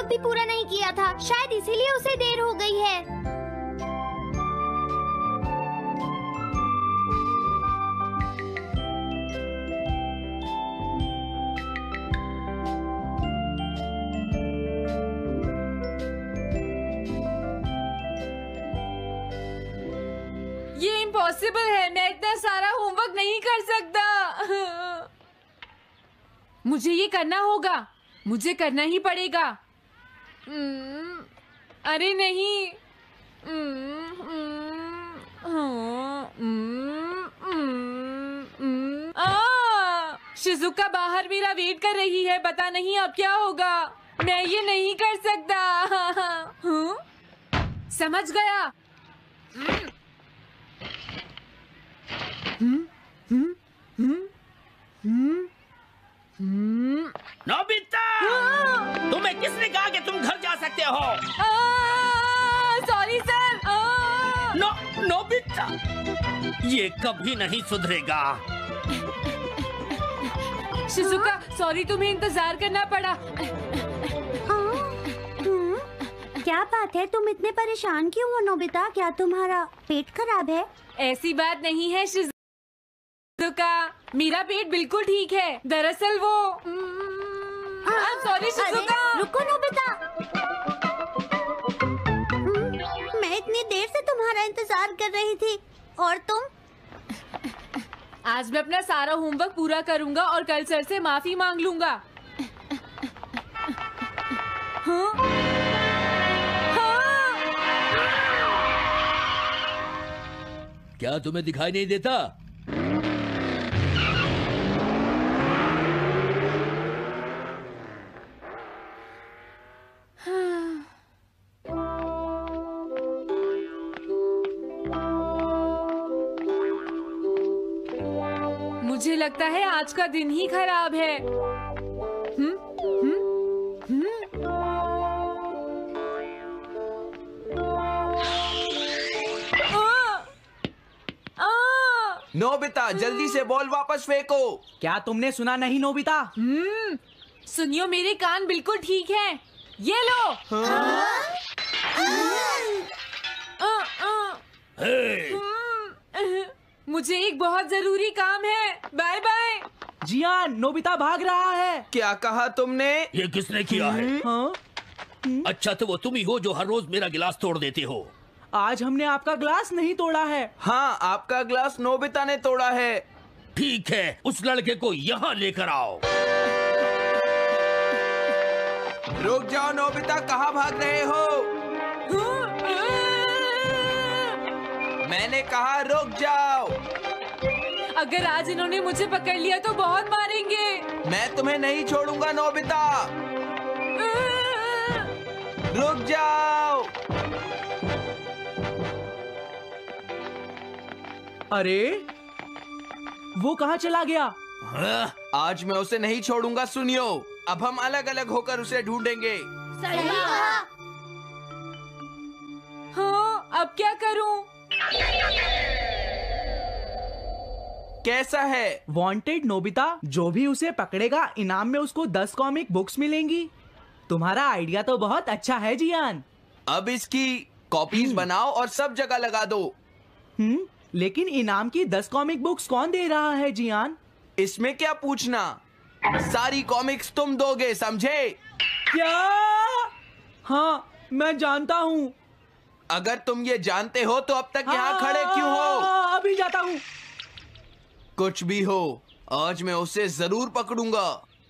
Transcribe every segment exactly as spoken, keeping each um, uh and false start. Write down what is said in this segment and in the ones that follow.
Homework भी पूरा नहीं किया था, शायद इसीलिए उसे देर हो गई है। ये इम्पॉसिबल है, मैं इतना सारा होमवर्क नहीं कर सकता। मुझे ये करना होगा, मुझे करना ही पड़ेगा। अरे नहीं। शिजुका बाहर मेरा वेट कर रही है, पता नहीं अब क्या होगा। मैं ये नहीं कर सकता। समझ गया। नोबिता, तुम्हें किसने कहा कि तुम घर जा सकते हो? Sorry sir. नो, नोबिता, ये कभी नहीं सुधरेगा। शिजुका, सॉरी तुम्हें इंतजार करना पड़ा। क्या बात है, तुम इतने परेशान क्यों हो नोबिता? क्या तुम्हारा पेट खराब है? ऐसी बात नहीं है शिजुका, मेरा पेट बिल्कुल ठीक है। दरअसल वो सॉरी शिजुका। रुको नोबिता, मैं इतनी देर से तुम्हारा इंतजार कर रही थी और तुम? आज मैं अपना सारा होमवर्क पूरा करूंगा और कल सर से माफी मांग लूंगा। हाँ? हाँ? क्या तुम्हें दिखाई नहीं देता? मुझे लगता है आज का दिन ही खराब है। हम्म? हम्म? हम्म? आ! आ! नोबिता, जल्दी से बॉल वापस फेंको। क्या तुमने सुना नहीं नोबिता? हम्म, सुनियो, मेरे कान बिल्कुल ठीक हैं। ये लो। हाँ? आ, आ, हे! मुझे एक बहुत जरूरी काम है। Bye bye. जियान, नोबिता भाग रहा है। क्या कहा तुमने? ये किसने किया है? हाँ? अच्छा, तो वो तुम ही हो जो हर रोज मेरा गिलास तोड़ देते हो। आज हमने आपका ग्लास नहीं तोड़ा है। हाँ, आपका ग्लास नोबिता ने तोड़ा है। ठीक है, उस लड़के को यहाँ लेकर आओ। रुक जाओ नोबिता, कहाँ भाग रहे हो? मैंने कहा रुक जाओ। अगर आज इन्होंने मुझे पकड़ लिया तो बहुत मारेंगे। मैं तुम्हें नहीं छोड़ूंगा नोबिता। रुक जाओ। अरे, वो कहाँ चला गया? हाँ? आज मैं उसे नहीं छोड़ूंगा। सुनियो, अब हम अलग अलग होकर उसे ढूंढेंगे। सही कहा। हाँ, अब क्या करूं? कैसा है? वांटेड नोबिता, जो भी उसे पकड़ेगा इनाम में उसको दस कॉमिक बुक्स मिलेंगी। तुम्हारा आइडिया तो बहुत अच्छा है जियान। अब इसकी कॉपीज बनाओ और सब जगह लगा दो। हम्म, लेकिन इनाम की दस कॉमिक बुक्स कौन दे रहा है जियान? इसमें क्या पूछना, सारी कॉमिक्स तुम दोगे, समझे? क्या? हाँ, मैं जानता हूँ। अगर तुम ये जानते हो तो अब तक यहाँ खड़े क्यों हो? अभी जाता हूँ। कुछ भी हो, आज मैं उसे जरूर पकड़ूंगा।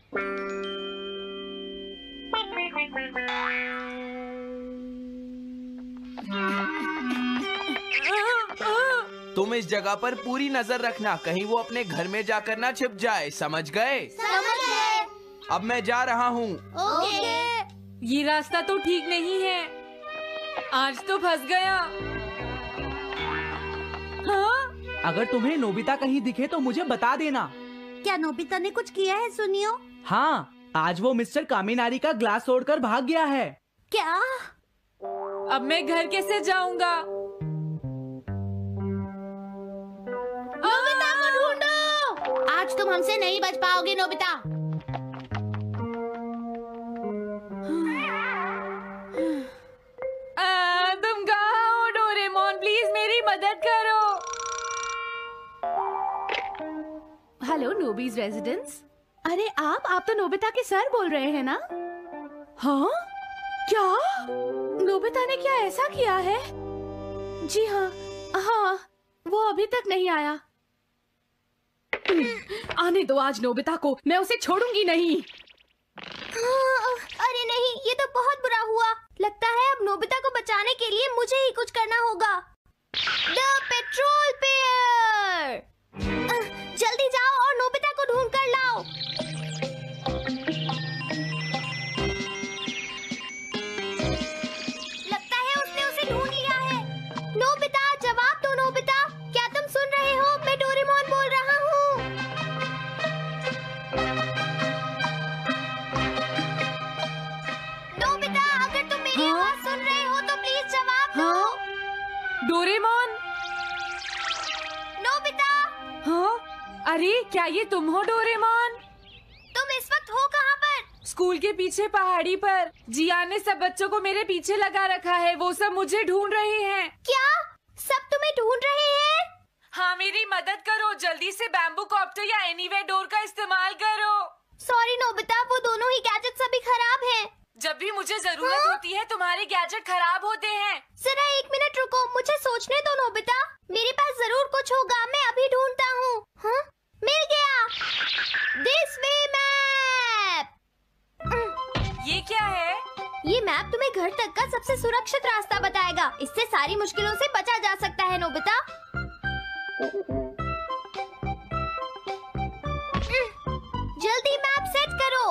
तुम इस जगह पर पूरी नजर रखना, कहीं वो अपने घर में जाकर ना छिप जाए, समझ गए? समझ गए। अब मैं जा रहा हूँ। ओके। ये रास्ता तो ठीक नहीं है, आज तो फंस गया। हाँ? अगर तुम्हें नोबिता कहीं दिखे तो मुझे बता देना। क्या नोबिता ने कुछ किया है सुनियो? हाँ, आज वो मिस्टर कामिनारी का ग्लास तोड़कर भाग गया है। क्या? अब मैं घर कैसे जाऊंगा? नोबिता को ढूंढो। आज तुम हमसे नहीं बच पाओगे नोबिता। मदद करो। Hello Nobi's residence. अरे आप आप तो नोबिता के सर बोल रहे हैं ना? हाँ क्या? नोबिता ने क्या ऐसा किया है? जी हाँ हाँ, वो अभी तक नहीं आया। आने दो आज नोबिता को, मैं उसे छोड़ूंगी नहीं। हाँ, अरे नहीं, ये तो बहुत बुरा हुआ। लगता है अब नोबिता को बचाने के लिए मुझे ही कुछ करना होगा। द पेट्रोल पेयर, जल्दी जाओ और नोबिता को ढूंढ कर लाओ। लगता है उसने उसे ढूंढ लिया है। नोबिता, जवाब दो नोबिता, क्या तुम सुन रहे हो? मैं डोरेमोन बोल रहा हूँ। नोबिता, अगर तुम मेरी हाँ? आवाज सुन रहे हो तो प्लीज जवाब दो। हाँ? डोरेमोन? नोबिता, हाँ? अरे क्या ये तुम हो डोरेमोन? तुम इस वक्त हो कहाँ पर? स्कूल के पीछे पहाड़ी पर। जिया ने सब बच्चों को मेरे पीछे लगा रखा है, वो सब मुझे ढूंढ रहे हैं। क्या सब तुम्हें ढूंढ रहे हैं? हाँ मेरी मदद करो, जल्दी से बैम्बू कॉप्टर या एनीवेयर डोर का इस्तेमाल करो। सॉरी नोबिता, वो दोनों ही गैजेट्स अभी खराब हैं। जब भी मुझे जरूरत हाँ? होती है तुम्हारे गैजेट खराब होते हैं। जरा एक मिनट रुको, मुझे सोचने दो नोबिता। मेरे पास जरूर कुछ होगा, मैं अभी ढूंढता हूँ। हाँ? मिल गया। This way map. ये क्या है? ये मैप तुम्हें घर तक का सबसे सुरक्षित रास्ता बताएगा। इससे सारी मुश्किलों से बचा जा सकता है नोबिता। जल्दी मैप सेट करो।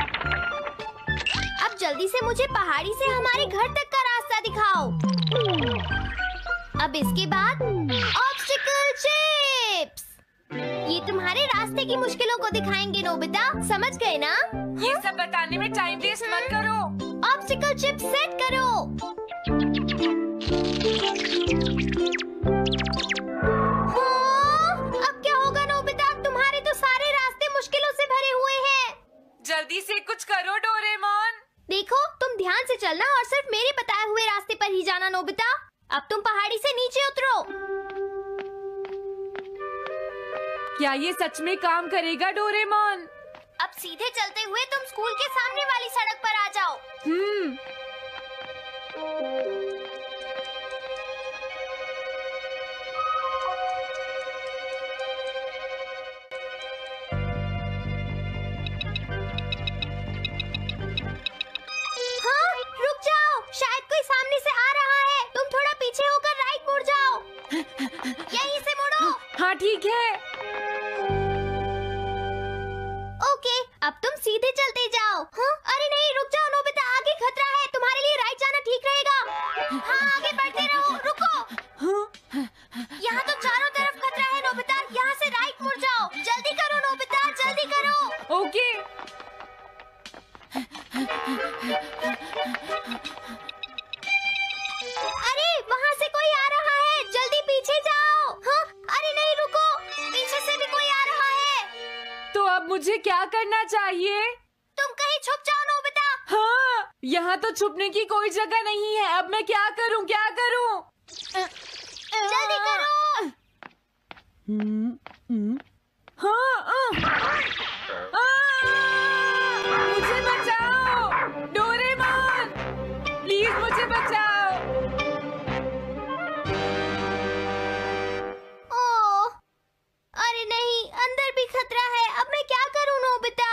अब जल्दी से मुझे पहाड़ी से हमारे घर तक का रास्ता दिखाओ। अब इसके बाद ऑब्स्टिकल चिप्स। ये तुम्हारे रास्ते की मुश्किलों को दिखाएंगे नोबिता, समझ गए ना? ये सब बताने में टाइम वेस्ट मत करो। ऑब्स्टिकल चिप्स सेट करो। हाँ, अब क्या होगा नोबिता? तुम्हारे तो सारे रास्ते मुश्किलों से भरे हुए हैं। जल्दी से कुछ करो डोरेमोन। देखो, तुम ध्यान से चलना और सिर्फ मेरे बताए हुए रास्ते पर ही जाना नोबिता। अब तुम पहाड़ी से नीचे उतरो। क्या ये सच में काम करेगा डोरेमोन? अब सीधे चलते हुए तुम स्कूल के सामने वाली सड़क पर आ जाओ। हम्म। हाँ, रुक जाओ, शायद कोई सामने से आ रहा है। तुम थोड़ा पीछे होकर राइट मुड़ जाओ। यहीं से मुड़ो। हाँ ठीक है। ओके, अब तुम सीधे चलते जाओ। हाँ? अरे नहीं, रुक जाओ नोबिता, आगे खतरा है। तुम्हारे लिए राइट जाना ठीक रहेगा। हाँ, आगे बढ़ते रहो। रुको, यहाँ तो चारों तरफ खतरा है नोबिता, यहाँ से राइट मुड़ जाओ। जल्दी करो नोबिता, जल्दी करो। ओके। अरे वहाँ से कोई आ रहा है, जल्दी पीछे जाओ। हाँ? अरे नहीं, रुको, पीछे से भी कोई आ रहा है। तो अब मुझे क्या करना चाहिए? तुम कहीं छुप जाओ नोबिता। हाँ, यहाँ तो छुपने की कोई जगह नहीं है। अब मैं क्या करूँ क्या करूँ? जल्दी करो। हाँ, आ, आ, मुझे बचाओ डोरेमोन, प्लीज मुझे बचाओ। ओह, अरे नहीं, अंदर भी खतरा है। अब मैं क्या करूं नोबिता?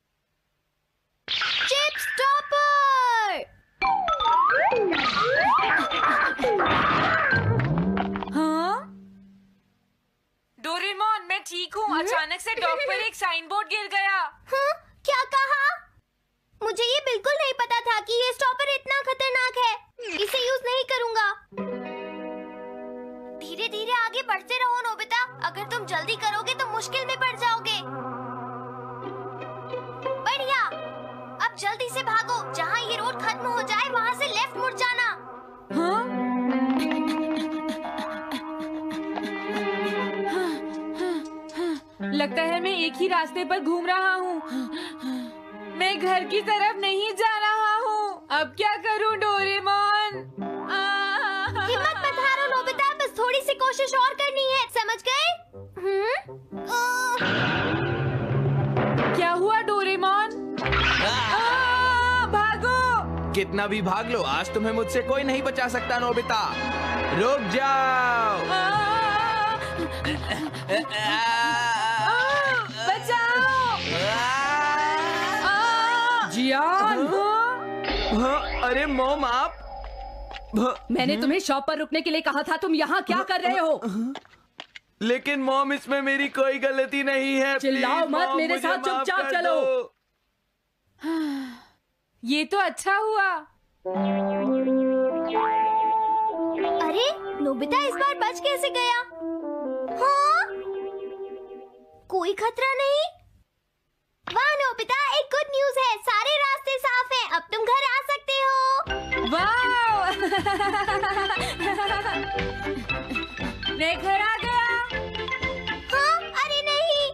Chip stopper. हाँ? डोरेमोन मैं ठीक हूँ। अचानक से डॉक पर एक साइन बोर्ड गिर गया। हाँ? क्या कहा? मुझे ये बिल्कुल नहीं पता था कि ये स्टॉपर इतना खतरनाक है। इसे यूज नहीं करूंगा। धीरे धीरे आगे बढ़ते रहो नोबिता। अगर तुम जल्दी करोगे तो मुश्किल में पड़ जाओगे। बढ़िया, अब जल्दी से भागो। जहाँ ये रोड खत्म हो जाए वहाँ से लेफ्ट मुड़ जाना। हाँ? लगता है मैं एक ही रास्ते पर घूम रहा हूँ। मैं घर की तरफ नहीं जा रहा हूँ। अब क्या करूँ डोरेमोन? आ- हिम्मत मत हारो नोबिता, बस थोड़ी सी कोशिश और करनी है, समझ गए? हम्म? ओह! क्या हुआ डोरेमोन? आ, भागो! कितना भी भाग लो, आज तुम्हें मुझसे कोई नहीं बचा सकता नोबिता। रुक जाओ। आ, बचाओ! आ, जियान! हाँ, अरे मॉम आप मैंने तुम्हें शॉप पर रुकने के लिए कहा था, तुम यहाँ क्या कर रहे हो? लेकिन मॉम इसमें मेरी कोई गलती नहीं है। चिल्लाओ प्लीज, मत, मॉम, मेरे मुझे साथ माफ चुपचाप कर चलो। दो। ये तो अच्छा हुआ। अरे नोबिता इस बार बच कैसे गया? हाँ? कोई खतरा नहीं? वाह नोबिता, एक गुड न्यूज है, सारे रास्ते साफ हैं, अब तुम घर आ सकते हो। वाओ! मैं घर आ गया। हाँ? अरे नहीं,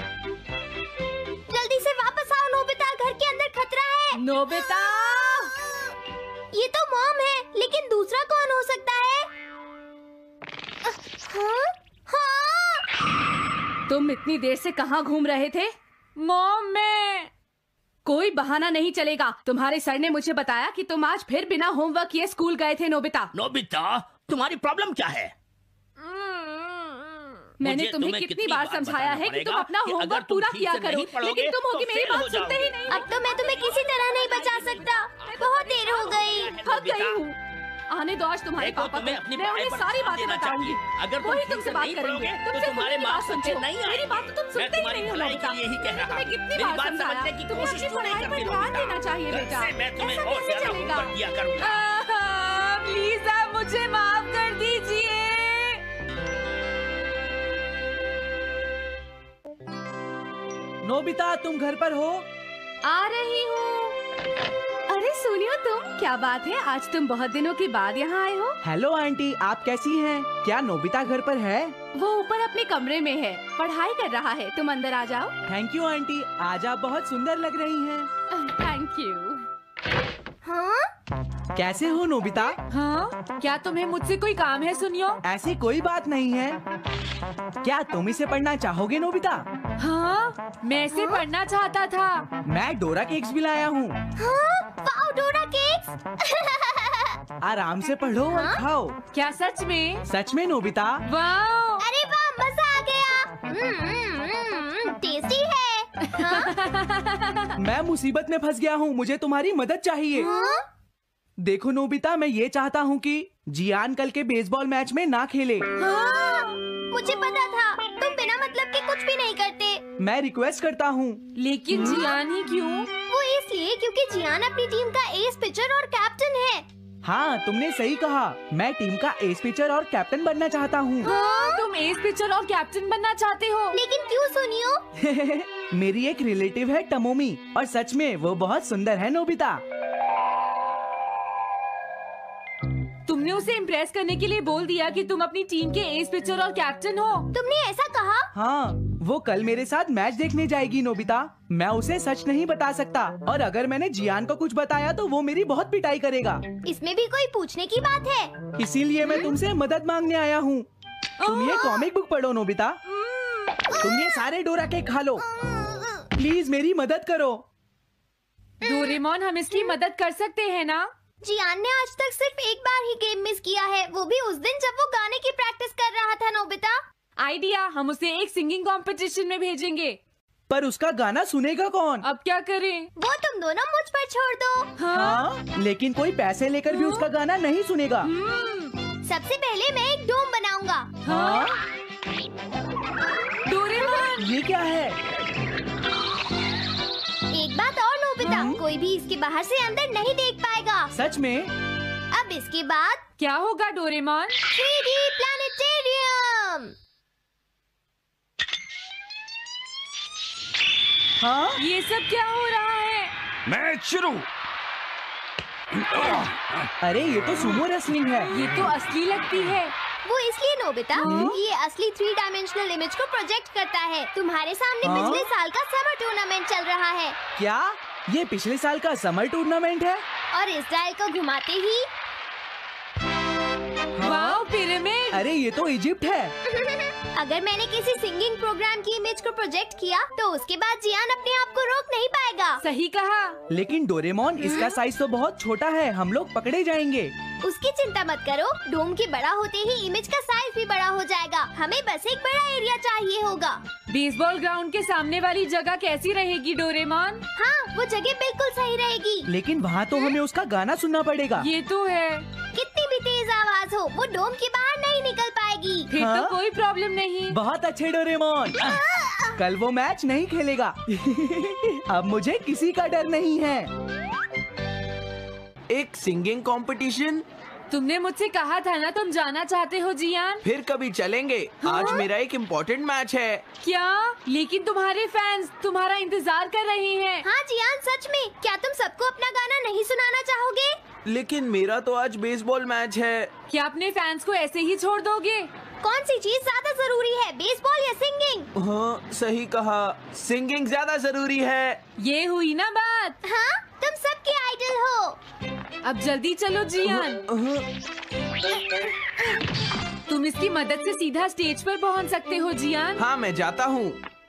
जल्दी से वापस आओ नोबिता, घर के अंदर खतरा है। नोबिता! ये तो मॉम है, लेकिन दूसरा कौन हो सकता है? हाँ? हाँ? तुम इतनी देर से कहाँ घूम रहे थे? मॉम मैं कोई बहाना नहीं चलेगा। तुम्हारे सर ने मुझे बताया कि तुम आज फिर बिना होमवर्क किए स्कूल गए थे नोबिता। नोबिता, तुम्हारी प्रॉब्लम क्या है? मैंने मुझे तुम्हें तुम्हें कितनी बार समझाया है कि तुम अपना कि अगर होमवर्क तुम पूरा ठीक किया से करो, नहीं पढ़ोगे, लेकिन तुम तो होगी मेरी फेल बात हो सुनते ही जाओगे। नहीं। अब तो मैं तुम्हें किसी तरह नहीं बचा सकता, बहुत देर हो गई। थक गई हूँ। आने दो आज तुम्हारे देखो, पापा तुम्हें को, अपनी मैं पढ़ाई उन्हें पर सारी ध्यान बातें देना बताऊंगी। चाहिए। अगर तुम वही ठीक तुमसे से बात नहीं करेंगे। पढ़ोगे, तुमसे तो तुम्हारे मेरी मार्क्स बात सुनते अच्छे हो। नहीं मेरी आएंगे। बात तो तुम मैं सुनते ही तुम्हारी नहीं हो भलाई नोबिता। के लिए ही कह रहा तुम्हें हूँ। कितनी मेरी बार बात समझाया? समझने की तुम्हें कोशिश अपनी क्यों नहीं पढ़ाई पर करती ध्यान नोबिता? देना चाहिए कल बेटा। से मैं तुम्हें ऐसा और कैसे ज्यादा चलेगा? होमवर्क दिया करूंगा। प्लीज आप मुझे माफ कर दीजिए। नोबिता तुम घर पर हो? आ रही हूँ। अरे सुनियो तुम, क्या बात है, आज तुम बहुत दिनों के बाद यहाँ आए हो? हेलो आंटी, आप कैसी हैं? क्या नोबिता घर पर है? वो ऊपर अपने कमरे में है, पढ़ाई कर रहा है। तुम अंदर आ जाओ। थैंक यू आंटी, आज आप बहुत सुंदर लग रही हैं। Thank you. हाँ? कैसे हो नोबिता? हाँ? क्या तुम्हें मुझसे कोई काम है सुनियो? ऐसी कोई बात नहीं है। क्या तुम इसे पढ़ना चाहोगे नोबिता? हाँ? मैं इसे पढ़ना चाहता था। मैं डोरा केक्स भी लाया हूँ। हाँ? वाओ डोरा केक्स। आराम से पढ़ो और खाओ। क्या सच में? सच में नोबिता? वाओ! अरे वाह, मजा आ गया। हम्म, हम्म, टेस्टी है। हाँ? मैं मुसीबत में फंस गया हूँ, मुझे तुम्हारी मदद चाहिए। हाँ? देखो नोबिता, मैं ये चाहता हूँ कि जियान कल के बेसबॉल मैच में ना खेले। हाँ? मुझे पता था, तुम बिना मतलब के कुछ भी नहीं करते। मैं रिक्वेस्ट करता हूँ। लेकिन जियान ही क्यों? वो इसलिए क्योंकि जियान अपनी टीम का एस पिचर और कैप्टन है। हाँ, तुमने सही कहा। मैं टीम का एस पिचर और कैप्टन बनना चाहता हूँ। हाँ? तुम एस पिचर और कैप्टन बनना चाहते हो? लेकिन क्यों सुनियो? मेरी एक रिलेटिव है टमोमी, और सच में वो बहुत सुंदर है नोबिता। तुमने उसे इम्प्रेस करने के लिए बोल दिया कि तुम अपनी टीम के एस पिचर और कैप्टन हो। तुमने ऐसा कहा? हाँ, वो कल मेरे साथ मैच देखने जाएगी नोबिता। मैं उसे सच नहीं बता सकता, और अगर मैंने जियान को कुछ बताया तो वो मेरी बहुत पिटाई करेगा। इसमें भी कोई पूछने की बात है? इसीलिए मैं तुमसे मदद मांगने आया हूँ। तुम ये कॉमिक बुक पढ़ो नोबिता। तुम ये सारे डोरा केक खा लो। प्लीज मेरी मदद करो। डोरेमोन, हम इसकी मदद कर सकते हैं ना? जियान ने आज तक सिर्फ एक बार ही गेम मिस किया है, वो भी उस दिन जब वो गाने की प्रैक्टिस कर रहा था नोबिता। आइडिया, हम उसे एक सिंगिंग कंपटीशन में भेजेंगे। पर उसका गाना सुनेगा कौन? अब क्या करें? वो तुम दोनों मुझ पर छोड़ दो। हाँ? हाँ, लेकिन कोई पैसे लेकर भी उसका गाना नहीं सुनेगा। हम्म, सबसे पहले मैं एक डोम बनाऊंगा। हाँ? डोरेमोन! ये क्या है? एक बात और नोबिता, कोई भी इसके बाहर से अंदर नहीं देख पाएगा। सच में? अब इसके बाद क्या होगा डोरेमोन? Three D planetarium. हाँ? ये सब क्या हो रहा है? मैच शुरू। अरे ये तो सुमो रेसलिंग है। ये तो असली लगती है। वो इसलिए नोबिता, ये असली थ्री डायमेंशनल इमेज को प्रोजेक्ट करता है। तुम्हारे सामने हाँ? पिछले साल का समर टूर्नामेंट चल रहा है, क्या ये पिछले साल का समर टूर्नामेंट है? और इस डायल को घुमाते ही वाओ, पिरामिड! अरे ये तो इजिप्ट है। अगर मैंने किसी सिंगिंग प्रोग्राम की इमेज को प्रोजेक्ट किया तो उसके बाद जियान अपने आप को रोक नहीं पाएगा। सही कहा। लेकिन डोरेमोन इसका साइज तो बहुत छोटा है, हम लोग पकड़े जाएंगे। उसकी चिंता मत करो, डोम के बड़ा होते ही इमेज का साइज भी बड़ा हो जाएगा। हमें बस एक बड़ा एरिया चाहिए होगा। बेसबॉल ग्राउंड के सामने वाली जगह कैसी रहेगी डोरेमोन? हाँ, वो जगह बिल्कुल सही रहेगी। लेकिन वहाँ तो हमें उसका गाना सुनना पड़ेगा। ये तो है। कितनी भी तेज आवाज हो, वो डोम के बाहर नहीं निकल पाएगी। फिर हाँ? तो कोई प्रॉब्लम नहीं। बहुत अच्छे डोरेमोन। कल वो मैच नहीं खेलेगा। अब मुझे किसी का डर नहीं है। एक सिंगिंग कंपटीशन? तुमने मुझसे कहा था ना तुम जाना चाहते हो जियान। फिर कभी चलेंगे। हाँ? आज मेरा एक इम्पोर्टेंट मैच है। क्या? लेकिन तुम्हारे फैंस तुम्हारा इंतजार कर रहे हैं। हाँ जियान, सच में क्या तुम सबको अपना गाना नहीं सुनाना चाहोगे? लेकिन मेरा तो आज बेसबॉल मैच है। क्या अपने फैंस को ऐसे ही छोड़ दोगे? कौन सी चीज ज्यादा जरूरी है, बेसबॉल या सिंगिंग? हाँ, सही कहा, सिंगिंग ज्यादा जरूरी है। ये हुई ना बात। हाँ, तुम सबके आइडल हो। अब जल्दी चलो जियान। तुम इसकी मदद से सीधा स्टेज पर पहुंच सकते हो जियान। हाँ, मैं जाता हूँ।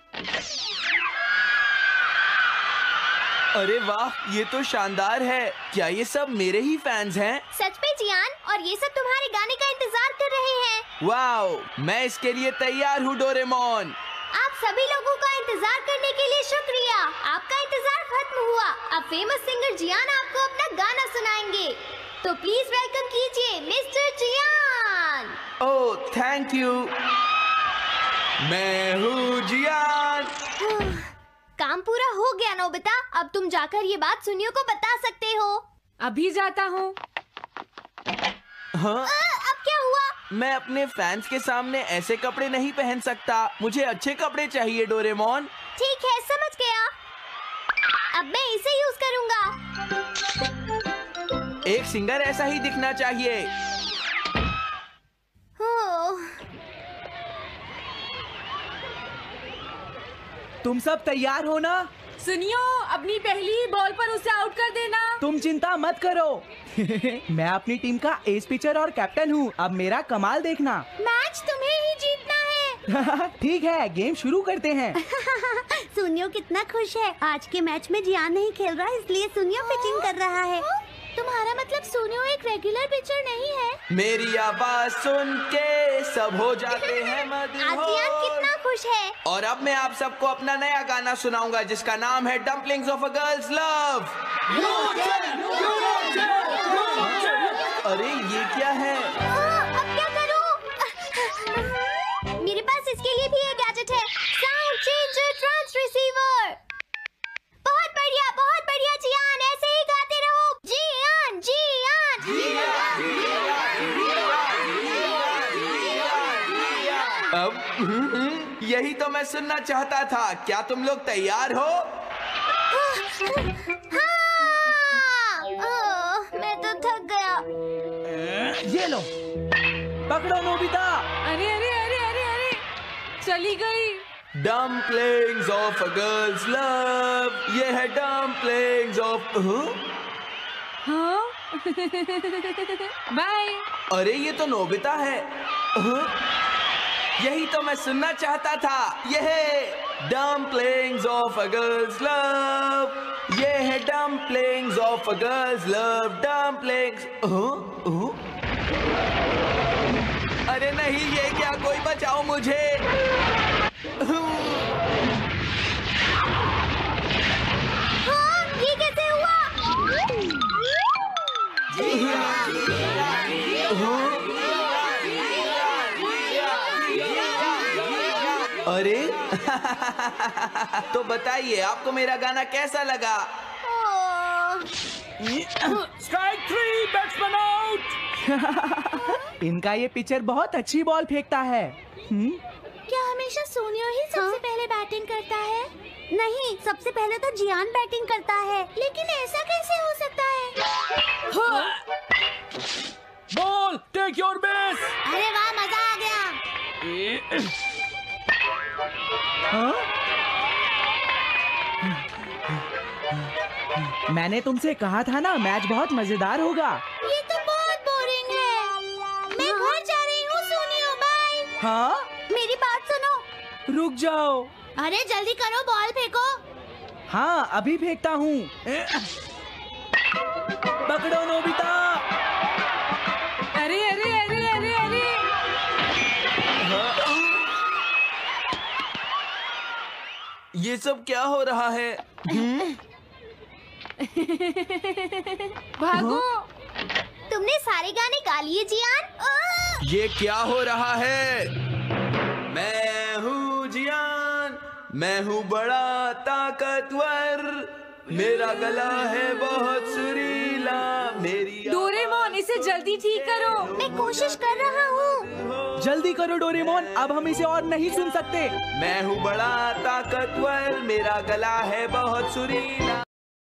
अरे वाह, ये तो शानदार है। क्या ये सब मेरे ही फैंस हैं? सच में जियान, और ये सब तुम्हारे गाने का इंतजार कर रहे हैं। वाओ, मैं इसके लिए तैयार हूँ डोरेमोन। आप सभी लोगों का इंतजार करने के लिए शुक्रिया। आपका इंतजार खत्म हुआ। अब फेमस सिंगर जियान आपको अपना गाना सुनाएंगे। तो प्लीज वेलकम कीजिए मिस्टर जियान। ओह, थैंक यू। मैं हूँ जियान। काम पूरा हो गया नोबिता। अब तुम जाकर ये बात सुनियो को बता सकते हो। अभी जाता हूँ। हाँ? आ, अब क्या हुआ? मैं अपने फैंस के सामने ऐसे कपड़े नहीं पहन सकता। मुझे अच्छे कपड़े चाहिए डोरेमोन। ठीक है, समझ गया। अब मैं इसे यूज करूँगा। एक सिंगर ऐसा ही दिखना चाहिए। तुम सब तैयार हो ना? सुनियो, अपनी पहली बॉल पर उसे आउट कर देना। तुम चिंता मत करो। मैं अपनी टीम का एस पिचर और कैप्टन हूँ। अब मेरा कमाल देखना। मैच तुम्हें ही जीतना है। ठीक है, गेम शुरू करते हैं। सुनियो कितना खुश है। आज के मैच में जियान नहीं खेल रहा, इसलिए सुनियो पिचिंग कर रहा है। तुम्हारा मतलब सुनियो एक रेगुलर पिचर नहीं है? मेरी आवाज सुन के सब हो जाते हैं मदहोश। आज जियान कितना खुश है। और अब मैं आप सबको अपना नया गाना सुनाऊंगा जिसका नाम है dumplings of a girl's love. अरे ये क्या है? अब क्या करूं? मेरे पास इसके लिए भी एक गैजेट है, साउंड चेंजर ट्रांस रिसीवर। बहुत बढ़िया, बहुत बढ़िया जियान, ऐसे ही गाते रहो। जियान, जियान, अब यही तो मैं सुनना चाहता था। क्या तुम लोग तैयार हो? हाँ। ओह, मैं तो थक गया। ये लो, पकड़ो नोबिता। अरे अरे अरे अरे अरे, चली गई। Dumplings of a girl's love. ये है डम्पलिंग्स ऑफ। हाँ? बाय। अरे ये तो नोबिता है। हाँ? यही तो मैं सुनना चाहता था। ये है dumplings of a girl's love. ये है dumplings of a girl's love. Dumplings. अरे नहीं, ये क्या? कोई बचाओ मुझे। हाँ, ये कैसे हुआ? अरे तो बताइए, आपको मेरा गाना कैसा लगा? Strike three, batsman out. इनका ये पिचर बहुत अच्छी बॉल फेंकता है। हम्म? क्या हमेशा सोनियो ही सबसे हाँ? पहले बैटिंग करता है? नहीं, सबसे पहले तो जियान बैटिंग करता है। लेकिन ऐसा कैसे हो सकता है? Ball, take your base. अरे वाह, मजा आ गया। हाँ? मैंने तुमसे कहा था ना, मैच बहुत मजेदार होगा। ये तो बहुत बोरिंग है। मैं घर जा रही हूँ सोनियो। हाँ, मेरी बात सुनो। रुक जाओ। अरे जल्दी करो, बॉल फेंको। हाँ, अभी फेंकता हूँ। पकड़ो नोबिता। अरे अरे अरे अरे अरे ये सब क्या हो रहा है? भागो। तुमने सारे गाने गा लिए जियान? आह! ये क्या हो रहा है? मैं हूँ जियान, मैं हूँ बड़ा ताकतवर, मेरा गला है बहुत सुरीला, मेरी डोरेमोन, इसे जल्दी ठीक करो। मैं कोशिश कर रहा हूँ। जल्दी करो डोरेमोन, अब हम इसे और नहीं सुन सकते। मैं हूँ बड़ा ताकतवर, मेरा गला है बहुत सुरीला।